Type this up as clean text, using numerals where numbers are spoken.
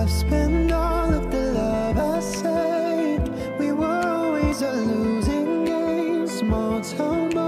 I've spent all of the love I saved. We were always a losing game, small town.